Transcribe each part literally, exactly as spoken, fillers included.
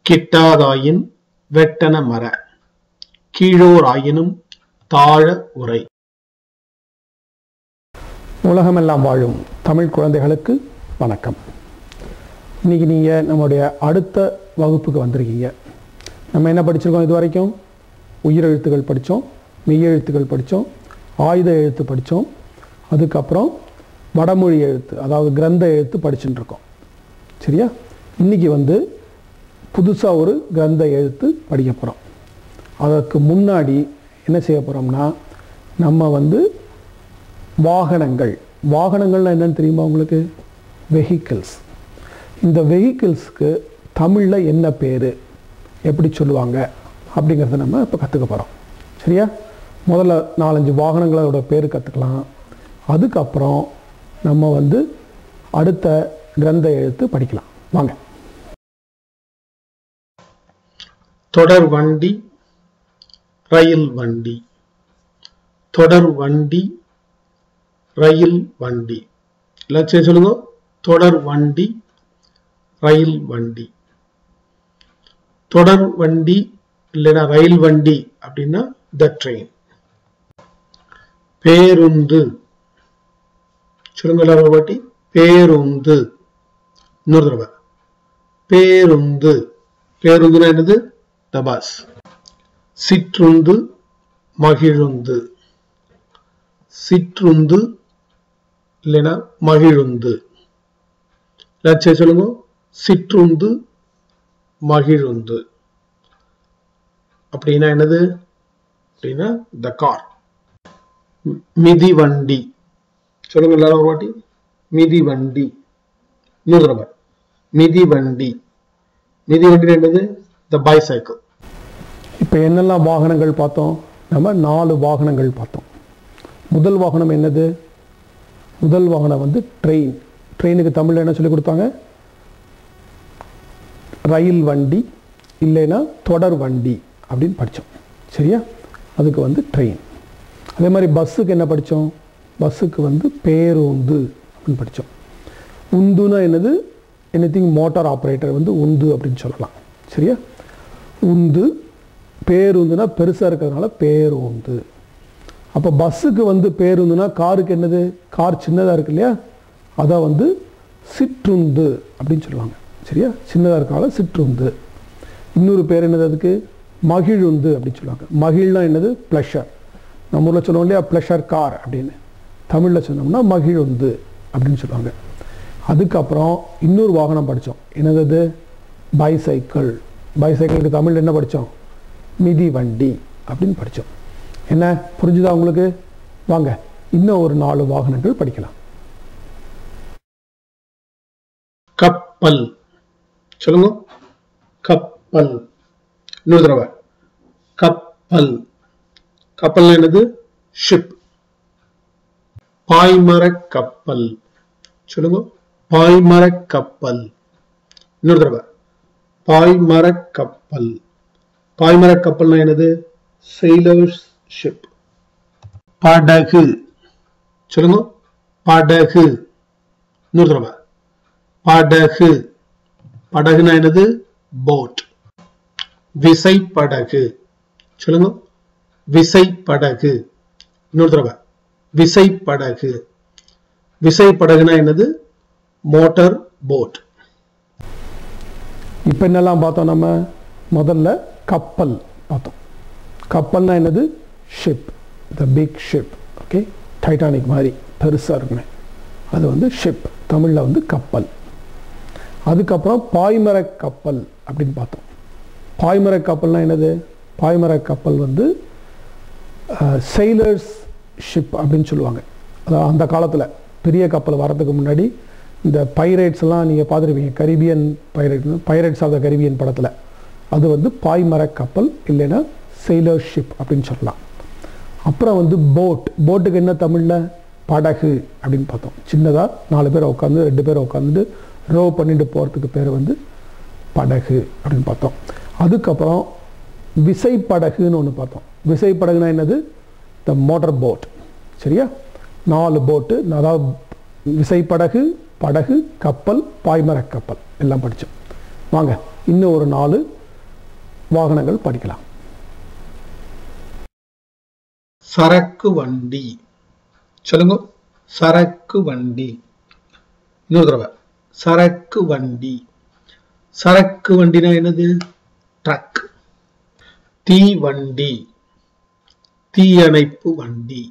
கிட்டாதாயின் வெட்டன மர, கீழோர் ஆயினும் தாழ உரை. உலகமெல்லாம் வாழும் தமிழ் குழந்தைகளுக்கு வணக்கம். இன்னைக்கு நீங்கள் நம்முடைய அடுத்த வகுப்புக்கு வந்திருக்கீங்க. நம்ம என்ன படிச்சிருக்கோம்? இது வரைக்கும் உயிரெழுத்துகள் படித்தோம், மெய்யெழுத்துகள் படித்தோம், ஆயுத எழுத்து படித்தோம், அதுக்கப்புறம் வடமொழி எழுத்து அதாவது கிரந்த எழுத்து படிச்சுட்டு இருக்கோம். சரியா? இன்றைக்கி வந்து புதுசாக ஒரு கிரந்த எழுத்து படிக்க போகிறோம். அதற்கு முன்னாடி என்ன செய்ய போகிறோம்னா, நம்ம வந்து வாகனங்கள் வாகனங்கள்னால் என்னென்னு தெரியுமா உங்களுக்கு? வெஹிக்கிள்ஸ். இந்த வெஹிக்கிள்ஸ்க்கு தமிழில் என்ன பேர், எப்படி சொல்லுவாங்க அப்படிங்கிறத நம்ம இப்போ கற்றுக்க போகிறோம். சரியா? முதல்ல நாலஞ்சு வாகனங்களோட பேர் கற்றுக்கலாம். அதுக்கப்புறம் நம்ம வந்து அடுத்த கிரந்த எழுத்து படிக்கலாம். வாங்க. தொடர் வண்டி, ரயில் வண்டி. தொடர் வண்டி, ரயில் வண்டி. எல்லாத்தையும் சொல்லுங்க. தொடர் வண்டி, ரயில் வண்டி. தொடர் வண்டி இல்லைன்னா ரயில் வண்டி அப்படின்னா த ட்ரெயின். பேருந்து சொல்லுங்க எல்லாரும் வாட்டி. பேருந்து. இன்னொரு தடவை. பேருந்து. பேருந்துனா என்னது? The bus. சிற்றுந்து, மகிழுந்து. சிற்றுந்து இல்லைன்னா மகிழுந்து. எல்லாத்தையும் சொல்லுங்க. சிற்றுந்து, மகிழுந்து. அப்படின்னா என்னது? அப்படின்னா த கார். மிதிவண்டி சொல்லுங்க எல்லாரும் ஒரு வாட்டி. மிதிவண்டி. இன்னொரு தடவை. மிதிவண்டி. மிதிவண்டி என்னது? The bicycle. இப்போ என்னெல்லாம் வாகனங்கள் பார்த்தோம்? நம்ம நாலு வாகனங்கள் பார்த்தோம். முதல் வாகனம் என்னது? முதல் வாகனம் வந்து ட்ரெயின். ட்ரெயினுக்கு தமிழில் என்ன சொல்லி கொடுத்தாங்க? ரயில் வண்டி இல்லைன்னா தொடர் வண்டி அப்படின்னு படித்தோம். சரியா? அதுக்கு வந்து ட்ரெயின். அதே மாதிரி பஸ்ஸுக்கு என்ன படித்தோம்? பஸ்ஸுக்கு வந்து பேருந்து அப்படின்னு படித்தோம். உந்துனா என்னது? எனிதிங் மோட்டார் ஆப்ரேட்டர் வந்து உந்து அப்படின்னு சொல்லலாம். சரியா? உந்து. பேருந்துனா பெருசாக இருக்கிறதுனால பேருந்து. அப்போ பஸ்ஸுக்கு வந்து பேருந்துனா காருக்கு என்னது? கார் சின்னதாக இருக்கு இல்லையா, அதை வந்து சிற்றுந்து அப்படின்னு சொல்லுவாங்க. சரியா? சின்னதாக இருக்கனால சிற்றுந்து. இன்னொரு பேர் என்னது அதுக்கு? மகிழுந்து அப்படின்னு சொல்லுவாங்க. மகிழ்னா என்னது? ப்ளஷர். நம்ம ஊரில் சொல்லுவோம் இல்லையா ப்ளஷர் கார் அப்படின்னு. தமிழில் சொன்னோம்னா மகிழுந்து அப்படின்னு சொல்லுவாங்க. அதுக்கப்புறம் இன்னொரு வாகனம் படித்தோம். என்னது? பைசைக்கிள். பைசைக்கிளுக்கு தமிழில் என்ன படித்தோம்? மிதிவண்டி அப்படின்னு படித்தோம். என்ன புரிஞ்சுதா உங்களுக்கு? வாங்க இன்னும் ஒரு நாலு வாகனங்கள் படிக்கலாம். கப்பல் சொல்லுங்க. கப்பல். இன்னொரு தடவை. கப்பல். கப்பல் என்னது? ஷிப். பாய்மர கப்பல் சொல்லுங்க. பாய்மர கப்பல். இன்னொரு தடவை. பாய்மர கப்பல். பாய்மர கப்பல்னா என்னது? sailors ship. படகு சொல்லுங்க. படகு. இன்னொரு தடவை. படகு. படகுனா என்னது? போட். விசைப்படகு சொல்லுங்க. விசைப்படகு. இன்னொரு தடவை. விசைப்படகு. விசைப்படகுனா என்னது? Motor boat. இப்போ என்னெல்லாம் பார்த்தோம்? நம்ம முதல்ல கப்பல் பார்த்தோம். கப்பல்னா என்னது? Ship. The big ship. Okay, Titanic மாதிரி பெருசாக இருக்குமே, அது வந்து ஷிப். தமிழில் வந்து கப்பல். அதுக்கப்புறம் பாய்மர கப்பல் அப்படின்னு பார்த்தோம். பாய்மர கப்பல்னா என்னது? பாய்மர கப்பல் வந்து செயிலர்ஸ் ஷிப் அப்படின்னு சொல்லுவாங்க. அதாவது அந்த காலத்தில் பெரிய கப்பல் வரதுக்கு முன்னாடி இந்த பைரேட்ஸ் எல்லாம் நீங்கள் பார்த்துருப்பீங்க. Caribbean pirate, pirates of the Caribbean படத்தில். அது வந்து பாய்மர கப்பல் இல்லைன்னா செயிலர் ஷிப் அப்படின்னு சொல்லலாம். அப்புறம் வந்து போட். போட்டுக்கு என்ன தமிழில்? படகு அப்படின்னு பார்த்தோம். சின்னதாக நாலு பேர் உட்காந்து ரெண்டு பேர் உட்காந்து ரோ பண்ணிட்டு போகிறதுக்கு பேர் வந்து படகு அப்படின்னு பார்த்தோம். அதுக்கப்புறம் விசைப்படகுன்னு ஒன்று பார்த்தோம். விசைப்படகுனா என்னது? The motor boat. சரியா? நாலு போட்டு, அதாவது விசைப்படகு, படகு, கப்பல், பாய்மர கப்பல் எல்லாம் படித்தோம். வாங்க இன்னும் ஒரு நாலு வாகனங்கள் படிக்கலாம். சரக்கு வண்டி. சொல்லுங்க. சரக்கு வண்டி. இன்னொரு தடவை. சரக்கு வண்டி. சரக்கு வண்டினா என்னது? ட்ரக். தீவண்டி. தீயணைப்பு வண்டி.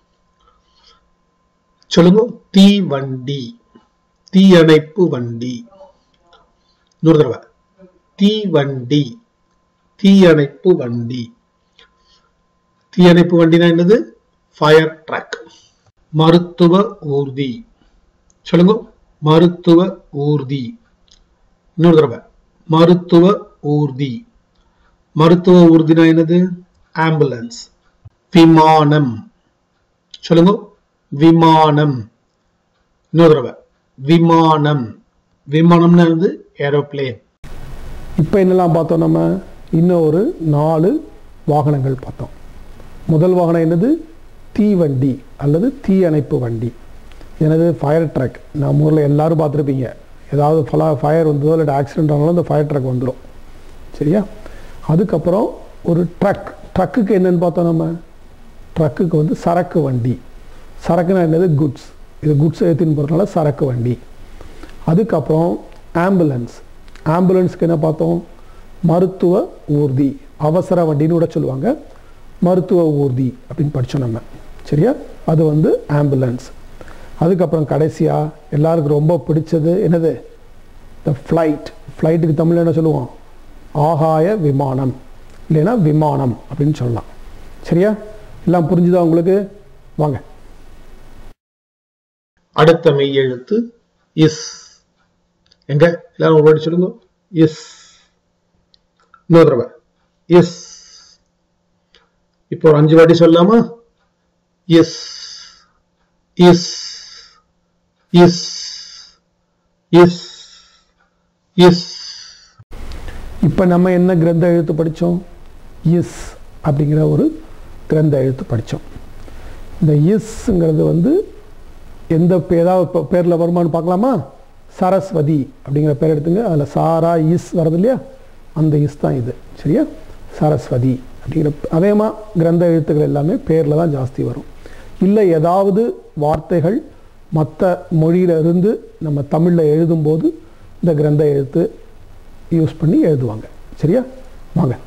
சொல்லுங்க. தீவண்டி. தீயணைப்பு வண்டி. இன்னொரு தடவை. தீவண்டி. தீயணைப்பு வண்டி. தீயணைப்பு வண்டினா என்னது? Fire truck. மருத்துவ ஊர்தி. சொல்லுங்க. மருத்துவ ஊர்தி. இன்னொரு தடவை. மருத்துவ ஊர்தி. மருத்துவ ஊர்தினா என்னது? ஆம்புலன்ஸ். விமானம். சொல்லுங்க. விமானம். இன்னொரு தடவை. விமானம். விமானம்னா வந்து ஏரோப்ளேன். இப்போ என்னெல்லாம் பார்த்தோம்? நம்ம இன்னும் ஒரு நாலு வாகனங்கள் பார்த்தோம். முதல் வாகனம் என்னது? தீவண்டி அல்லது தீயணைப்பு வண்டி. எனது ஃபயர் ட்ரக். நம்ம ஊரில் எல்லாரும் பார்த்துருப்பீங்க. ஏதாவது ஃபலா ஃபயர் வந்ததோ இல்லை ஆக்சிடென்ட் ஆனாலும் அந்த ஃபயர் ட்ரக் வந்துடும். சரியா? அதுக்கப்புறம் ஒரு ட்ரக். ட்ரக்குக்கு என்னென்னு பார்த்தோம் நம்ம? ட்ரக்குக்கு வந்து சரக்கு வண்டி. சரக்குனா என்னது? குட்ஸ். இது குட்ஸ் ஏற்றின்னு போகிறதுனால சரக்கு வண்டி. அதுக்கப்புறம் ஆம்புலன்ஸ். ஆம்புலன்ஸுக்கு என்ன பார்த்தோம்? மருத்துவ ஊர்தி. அவசர வண்டின்னு கூட சொல்லுவாங்க. மருத்துவ ஊர்தி அப்படின்னு படித்தோம் நம்ம. சரியா? அது வந்து ஆம்புலன்ஸ். அதுக்கப்புறம் கடைசியாக எல்லாருக்கும் ரொம்ப பிடிச்சது என்னது? The flight. ஃப்ளைட்டுக்கு தமிழில் என்ன சொல்லுவோம்? ஆகாய விமானம் இல்லைன்னா விமானம் அப்படின்னு சொல்லலாம். சரியா? எல்லாம் புரிஞ்சுதா உங்களுக்கு? வாங்க. அடுத்த மெய் எழுத்து இஸ். எங்க எல்லாரும் ஒரு வாட்டி சொல்லுங்க. இஸ். இன்னொரு தடவை. இஸ். இப்போ ஒரு அஞ்சு வாட்டி சொல்லலாமா? Is. Is. Is. Is. Is. இப்போ நம்ம என்ன கிரந்த எழுத்து படித்தோம்? இஸ் அப்படிங்கிற ஒரு கிரந்த எழுத்து படித்தோம். இந்த இஸ்ங்கிறது வந்து எந்த ஏதாவது பேரில் வருமானு பார்க்கலாமா? சரஸ்வதி அப்படிங்கிற பேர் எடுத்துங்க. அதில் சாரா இஸ் வருது இல்லையா? அந்த இஸ் தான் இது. சரியா? சரஸ்வதி அப்படிங்கிற அதேமாக கிரந்த எழுத்துக்கள் எல்லாமே பேரில் தான் ஜாஸ்தி வரும். இல்லை ஏதாவது வார்த்தைகள் மற்ற மொழியிலிருந்து நம்ம தமிழில் எழுதும்போது இந்த கிரந்த எழுத்து யூஸ் பண்ணி எழுதுவாங்க. சரியா? வாங்க.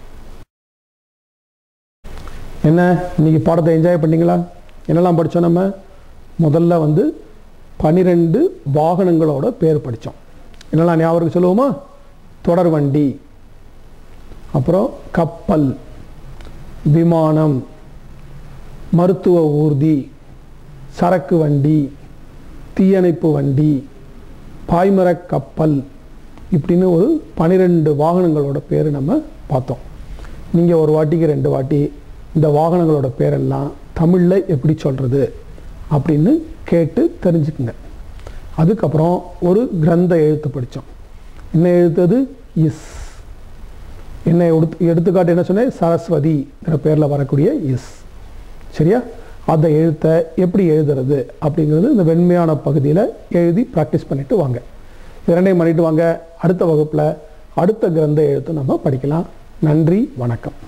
என்ன இன்னைக்கு பாடத்தை என்ஜாய் பண்ணீங்களா? என்னெல்லாம் படித்தோம் நம்ம? முதல்ல வந்து பனிரெண்டு வாகனங்களோட பேர் படித்தோம். என்னெல்லாம் ஞாபகம் சொல்லுவோமா? தொடர் வண்டி, அப்புறம் கப்பல், விமானம், மருத்துவ ஊர்தி, சரக்கு வண்டி, தீயணைப்பு வண்டி, பாய்மர கப்பல் இப்படின்னு ஒரு பனிரெண்டு வாகனங்களோட பேர் நம்ம பார்த்தோம். நீங்கள் ஒரு வாட்டிக்கு ரெண்டு வாட்டி இந்த வாகனங்களோட பேரெல்லாம் தமிழில் எப்படி சொல்கிறது அப்படின்னு கேட்டு தெரிஞ்சுக்குங்க. அதுக்கப்புறம் ஒரு கிரந்த எழுத்து படித்தோம். என்ன எழுத்தது? இஸ். என்ன எடுத்து எடுத்துக்காட்டு என்ன சொன்னேன்? சரஸ்வதிங்கிற பேரில் வரக்கூடிய இஸ். சரியா? அந்த எழுத்தை எப்படி எழுதுறது அப்படிங்கிறது இந்த வெண்மையான பகுதியில் எழுதி ப்ராக்டிஸ் பண்ணிட்டு வாங்க. இரண்டையும் பண்ணிட்டு வாங்க. அடுத்த வகுப்பில் அடுத்த கிரந்த எழுத்து நம்ம படிக்கலாம். நன்றி, வணக்கம்.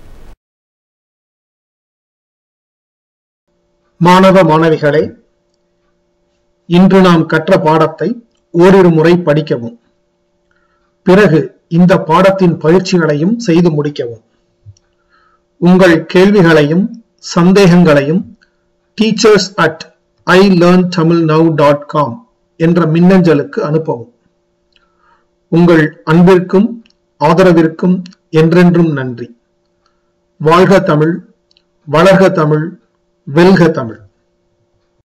மாணவ மாணவிகளே, இன்று நாம் கற்ற பாடத்தை ஓரிரு முறை படிக்கவும். பிறகு இந்த பாடத்தின் பயிற்சிகளையும் செய்து முடிக்கவும். உங்கள் கேள்விகளையும் சந்தேகங்களையும் teachers at I learn Tamil now dot com என்ற மின்னஞ்சலுக்கு அனுப்பவும். உங்கள் அன்பிற்கும் ஆதரவிற்கும் என்றென்றும் நன்றி. வாழ்க தமிழ், வளர்க தமிழ், வெல்க தமிழ்.